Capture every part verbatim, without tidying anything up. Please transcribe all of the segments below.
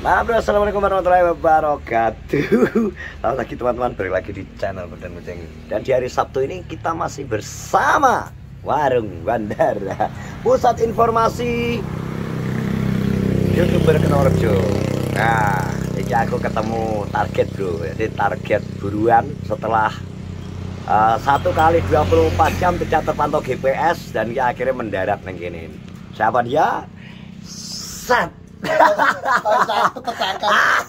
Halo, assalamualaikum warahmatullahi wabarakatuh. Selamat pagi teman-teman, balik lagi di channel Berdan Kucing. Dan di hari Sabtu ini kita masih bersama Warung Bandara, pusat informasi YouTuber Kenorojo. Nah, ini aku ketemu target bro. Jadi target buruan setelah uh, satu kali dua puluh empat jam tidak terpantau G P S dan dia akhirnya mendarat neng gini. Siapa dia? Set. Aku tertangkap.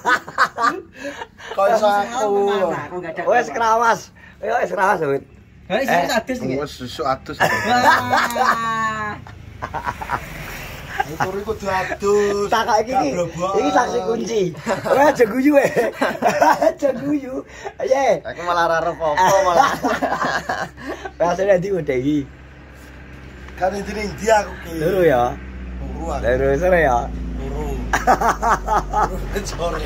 Kau aku. Wes keramas. Wes keramas, Wit. Lah iki adus iki. Wes susu adus. Motor iku diadus. Tak iki iki. Iki saksi kunci. Ora aja guyu e. Aja guyu. Ayo. Aku malah ora apa-apa malah. Rasane ndi udah iki. Kan jeneng dia aku ki. Turu ya. Turu aku. Turu sore ya. Turu. Turu sore.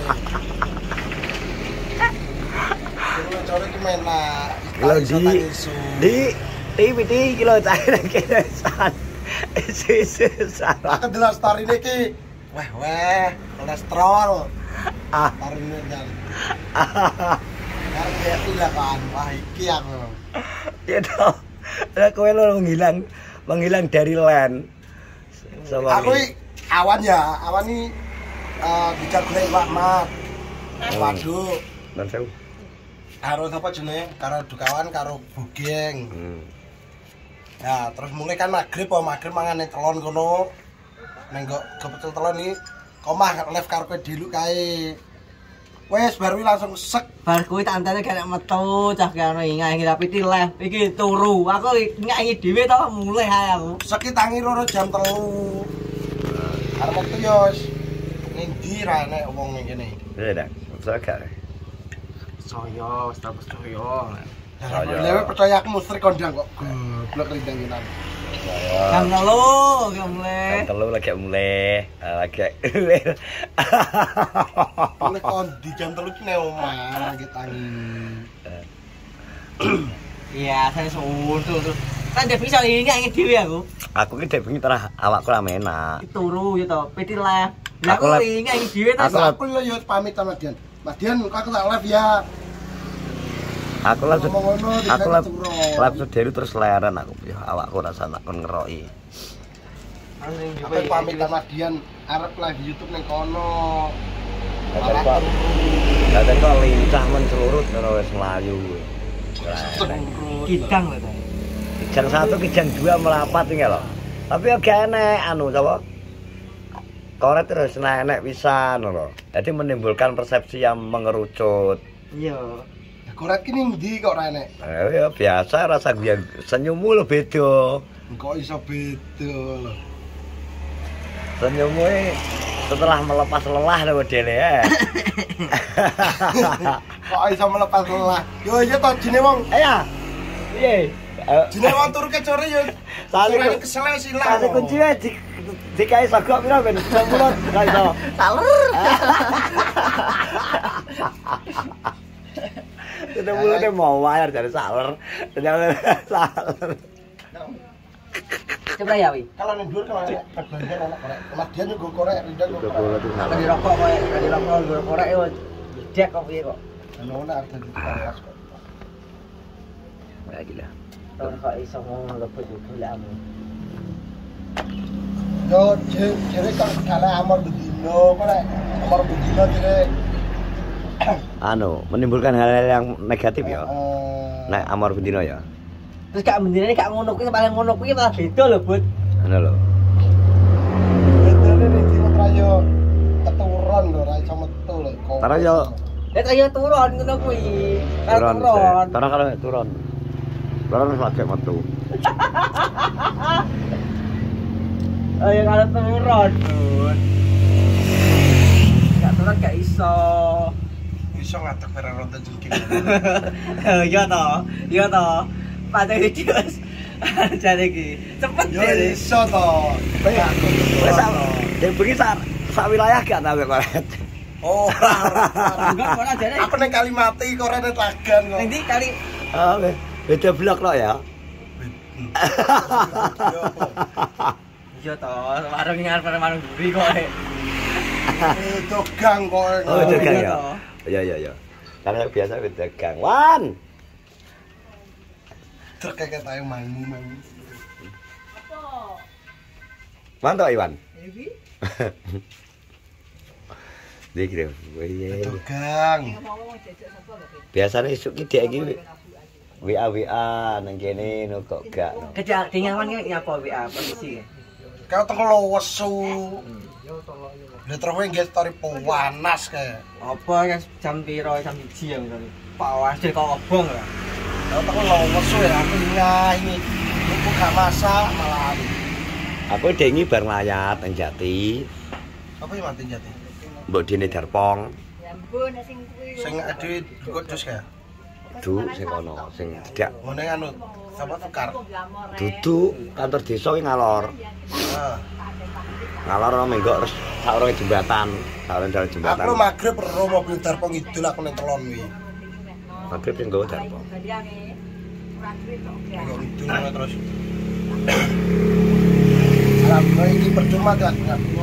Turu sore ki menak. Kilo di di T V T kilo cair kene san. Isi-isi. Aku delok story-ne ki. Weh weh, kolesterol. Ah. Story-ne kan. Karep ya ilang kan. Wah iki aku. Ya toh. Lah kowe lo menghilang, menghilang dari land. Sama Aku iki awan ya, awan ini uh, bisa golek Pak Mat. Waduh. Dan sewu. Karo apa jenenge? Karo dukawan karo bugeng. Hmm. Ya, terus mulai kan magrib apa magrib mangane telon kono. Neng kok kepecel telon iki komah live karepe diluk kae. Wes baru langsung sek. Bar kuwi tak antene gak metu cah kene ingah iki tapi ti live iki turu. Aku nyanyi dhewe to mulai ae aku. Seki tangi loro jam telu. Arep metu yo wis. Ning ndi ra enek wong ning kene. Ya dah, bisa gak? Saya, wis tak percaya. Ya lewe percaya aku mesti kondang kok goblok rindanginan. Jam telu, jam mulai. Jam telu lagi mulai, lagi. Mulai kondi jam telu ki nang omah lagi tangi. Iya, saya sun tuh. Kan dia bisa ini nyanyi dhewe aku. Aku ki dek bengi terah awakku ra enak. Turu yo to, piti live. Lah Aku aku live. nyanyi dhewe to. Aku live. Aku lho yo pamit sama Dian. Mas Dian, kok aku tak live ya. Aku langsung Ngomong ngono, aku dikira langsung curang. langsung dari terus leren aku. Ya awakku rasa tak kon ngeroki. Aku pamit sama Dian arep live YouTube ning kono. Kadang kok kadang kok lincah mencelurut ngono wis mlayu. Kidang lho ta. Kijang satu, kijang dua melapat iki lho. Tapi yo gak enek anu sapa? Koret terus enek pisan lho. Jadi menimbulkan persepsi yang mengerucut. Iya. Koret ki ning ndi kok ora enek? Eh ya biasa rasa guyang senyummu lo beda. Kok iso beda lho. Senyummu e setelah melepas lelah lho modele ya. Kok iso melepas lelah. Yo iya to jenenge wong. Ayo. Piye? Jenenge wong turu ke sore yo. Sale Sore kesel silang. Kasih kunci wae di dikai sagok pira ben sepuluh gak iso. Saler. Sudah mulutnya mau wayar dari saler. Jangan saler. Coba ya wi. Kalau ning dhuwur kalau enek perbandingan anak korek. Mas Dian yo go korek, Rindan go korek. Kalau di rokok kowe, kalau di rokok gue korek yo dek kok piye kok. Ono ada di kelas kok. Ya gila. Tahun kok iso ngomong lebet golekmu. Yo jere kan kala amor bedino korek. Amor bedino jere Anu, menimbulkan hal-hal yang negatif ya. Nek amor bendino ya. Terus gak mendine gak ngono kuwi paling ngono kuwi malah beda lho, Bud. Ngono lho. Bedone ning ndi rayo keturun lho, ra iso metu lho. Tara yo Nek ayo turun ngono kuwi. turun. Turun. Tara kalau turun. Turun wis lagi metu. Ayo kalau turun, Bud. Gak turun gak iso. Iso ngatek barang ronten jengking. Iya to, iya to. Padahal iki wis jare iki. Cepet Yo deh. iso to. Wis dek bengi sak sak wilayah gak tau koret. Oh. Enggak ora jare. Aku ning Kalimati korek ning Tlagan kok. Nanti kali Oh, beda blok lo ya. iya to, warung ngarep warung buri kok. Dogang kok. Oh, dogang ya. Iya iya iya. Karena biasa dogang. Wan. Terkeket ae mangmu mangmu. Mantap Iwan. Iki. Dia kira, wih. Dogang. Biasanya isuk ki dia iki W A W A nang kene no kok gak. No. Kejak dingawan iki apa W A posisi. Kau tengelo wesu. Lah terus kowe nggih story panas kae. Apa jam piro jam siji ya ngono. Pawas kok obong lah. Kau tengelo wesu ya aku ngah ini. Aku gak masak malah. Aku dengi bar nglayat nang Jati. Apa yang mati jati? Mbok dene Darpong. Sing ade kudus kae. Du sing kono sing tidak Ngene anu sapa tukar. duduk kantor desa ki ngalor. Heeh. Ngalor ono menggok terus saurunge jembatan, saurunge jalan jembatan. Aku magrib ro mobil Darpong idul aku ning telon kuwi. Magrib sing nggawa Darpong. Nggo idul terus. Salam kowe iki percuma tuh aku ngaku.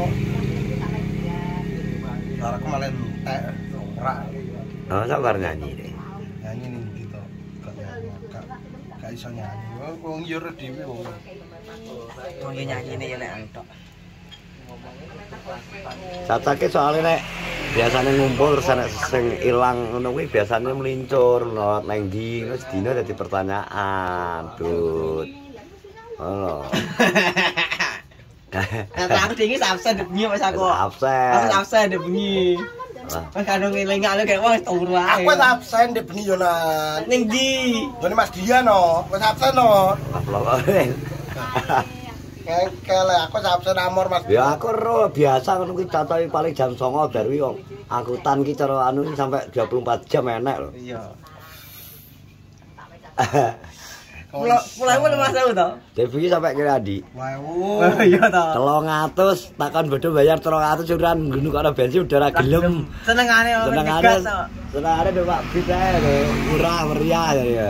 Aku malah entek ora Oh, sabar nyanyi deh. nyanyi ning ndi to. Gak nyanyi, gak gak iso nyanyi. Wong yo dhewe wong. Wong yo nyanyine ya nek antok. Cacake soalnya nek biasanya ngumpul terus nek sing ilang ngono kuwi biasanya melincur lewat nang ndi terus dina dadi pertanyaan. Tut. Ngono. Nah, aku dingi absen bengi Mas aku. Absen. Aku absen de bengi. Mas kadung ngeling-ngeling kayak wah turu ae. Aku wis absen di beni yo nan. Ning ndi? Ngene Mas Dian no, wis absen no. Upload. Engkel aku wis absen amor Mas. Ya aku ro biasa ngono kuwi cacahe paling jam songo bar kuwi wong angkutan ki cara anu sampai dua puluh empat jam enek lho. Iya. Pulau pulau mana Mas aku to? Devi sampai kira Adi. Wow. Oh iya to. telung atus takon bodoh bayar telung atus uran ngunu kono bensin udah ra gelem. Senengane wong Senengane nyegat to. senengane do Pak Bis ae lho, murah meriah ya.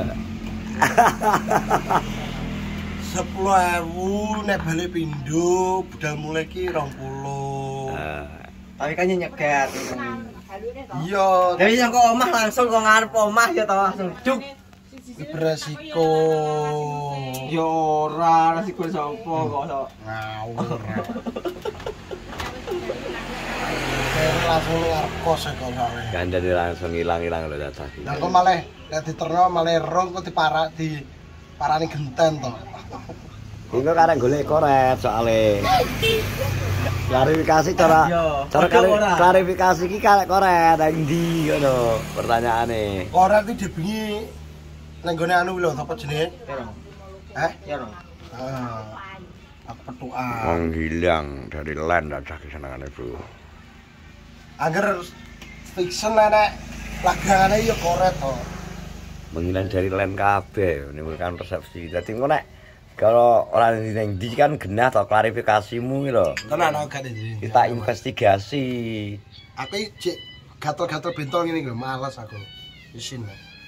sepuluh ribu nek balik pindho budal mulai ki rong puluh. Tapi kan nyegat. Iya, Dari yang kok omah langsung kok ngarep omah ya to langsung cuk. beresiko. Ya ora resiko sapa kok sok. Ngawur. Kayak langsung ngarep kos kok soalnya. Gandane langsung ilang-ilang lho cacah. Lah kok malah nek diterno malah rong kok diparak di parani genten to. Iku karek golek koret soalé. Klarifikasi cara Iya, cara padha kali ora. klarifikasi iki karek koret nang ndi ngono pertanyaane. Ora iki dibengi nang gone anu lho sapa jenenge? Terong. Heh? Terong. Ah. Aku petukan. Menghilang dari land cacah kesenengane, Bro. Agar fiction nek lagane yo koret to. Menghilang dari land kabeh menimbulkan persepsi. Dadi engko nek kalau orang yang di kan genah atau klarifikasimu lho. Tenan aku gak di. Kita investigasi. Aku iki gatel-gatel bentol ngene lho, males aku. Isin.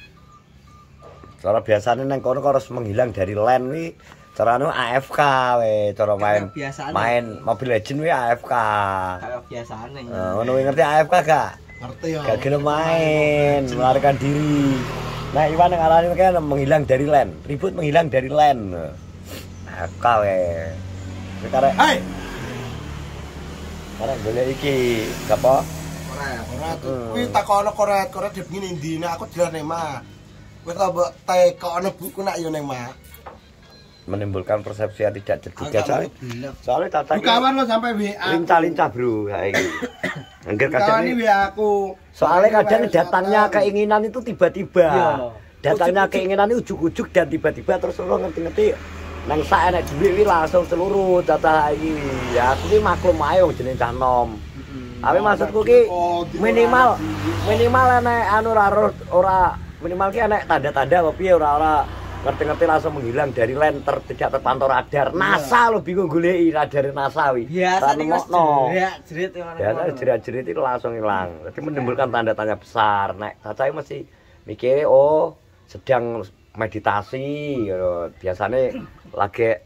Cara biasanya neng kono harus menghilang dari land wi. Cara anu A F K we, cara main Biasanya. main Mobile Legend wi A F K. Kayak biasane. Nah, ngono kuwi ngerti A F K gak? Ngerti ya. Gak gelem main, melarikan diri. Nah, Iwan yang ngalami kan menghilang dari land, ribut menghilang dari land. A F K we. Sekarang, Hai. sekarang boleh iki, apa? Koret, koret. Kuwi takono koret, koret dibengin ndi? Nek aku dolan nang mah. Wis tak mbok tekono buku nak yo nang mah. Menimbulkan persepsi yang tidak terduga soalnya. Soalnya tata Bukawan lo sampai W A. lincah-lincah bro saiki. Angger kadang Bukawan W A aku. soalnya kadang datangnya keinginan itu tiba-tiba. Iya. Datangnya keinginan itu ujuk-ujuk dan tiba-tiba terus lo ngerti-ngerti nang sak enek duit wi langsung seluruh data iki. Ya aku ki maklum ae wong jeneng cah nom. Tapi maksudku ki minimal minimal enek anu ora ora minimal ki enek tanda-tanda apa piye ora-ora ngerti-ngerti langsung menghilang dari land ter, tidak terpantau radar. NASA lo bingung goleki radar NASA wi. Biasa nih Mas. Ya, jerit Biasa jerit-jerit itu langsung hilang. Jadi menimbulkan tanda tanya besar. Nek Caca mesti mikir oh sedang meditasi gitu. Biasanya lagi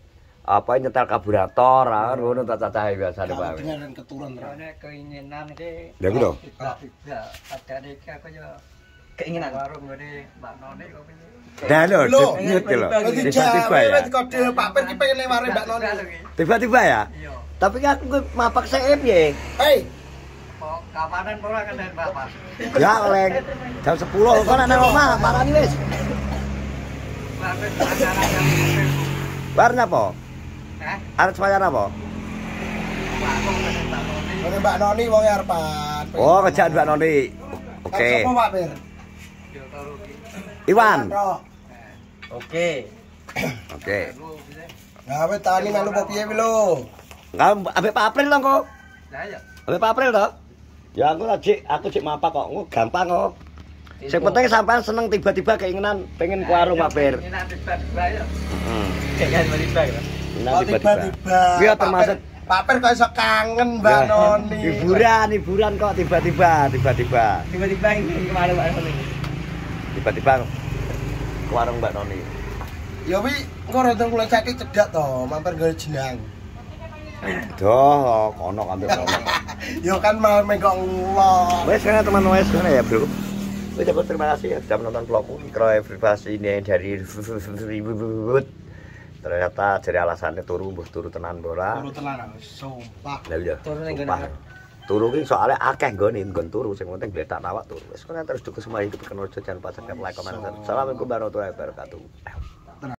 apa nyetel karburator kan ngono ta cacahe biasane Pak. Dengan keturun ra. Nek keinginan iki. Lha iku lho. Tidak, ada iki aku yo Keinginan warung ngene Mbak Noni kok piye. Dah lho, Lho, nyut lho. Dadi Tiba-tiba ya. jawe kode Pak Per ki pengen leware Mbak Noni. Tiba-tiba ya. Iya. Tapi kan aku mapak sik piye? Hei, Kok kapanan ora kenen Bapak. Ya oleh jam sepuluh kok nang omah marani wis. Bapak acara jam sepuluh. Bar napa? Hah? Arep sembahyang apa? Warung kenen Mbak Noni. ngene Mbak Noni wong arepan. Oh, ngejak Mbak Noni. Oke. Sopo Pak Per? Yo turu iki. Iwan. Roh. oke Oke. Gawe tani melu apa piye wi lho? Kamu ambek Pak April to kok? Lah ya. Ambek Pak April to? Ya aku lagi aku cek mapak kok. Ngono gampang kok. Sing penting sampean seneng tiba-tiba keinginan pengen ke warung Pak Per. Ini nanti tiba-tiba ya. Heeh. jangan tiba-tiba ya Nah, Oh, tiba-tiba. tiba-tiba. Iya Pak termasuk Per- Pak Per kok iso kangen Mbak Ya, Noni. hiburan, hiburan kok tiba-tiba, tiba-tiba. tiba-tiba ini kemana Pak Noni Tiba-tiba ke warung Mbak Noni. Ya wi, engko rada kula cake cedak to, mampir gawe jenang. Doh, kono ambil kono. Ya kan mau megok ngelok. Wes kan teman wes kan ya, Bro. Wes aku terima kasih ya sudah menonton vlogku mikro privasi ini dari ribut. Ternyata jadi alasannya turu mbuh turu tenan bola. Turu tenan sumpah. Lah iya. Turu ning sumpah. kene. Turu ki soalnya akeh nggone nggon turu sing penting gletak awak turu. Wes kan terus cukup semua hidup kan jangan lupa subscribe, like, comment. Assalamualaikum warahmatullahi wabarakatuh.